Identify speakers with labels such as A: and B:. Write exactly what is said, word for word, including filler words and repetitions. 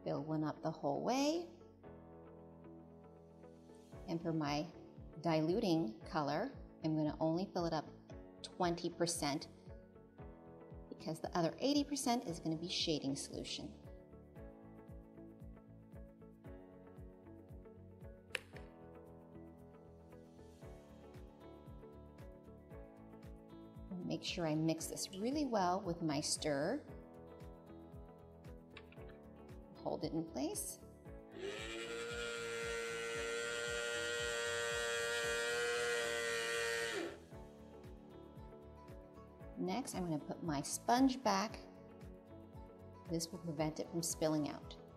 A: fill one up the whole way. And for my diluting color, I'm going to only fill it up twenty percent because the other eighty percent is going to be shading solution. Make sure I mix this really well with my stir. Hold it in place. Next, I'm going to put my sponge back. This will prevent it from spilling out.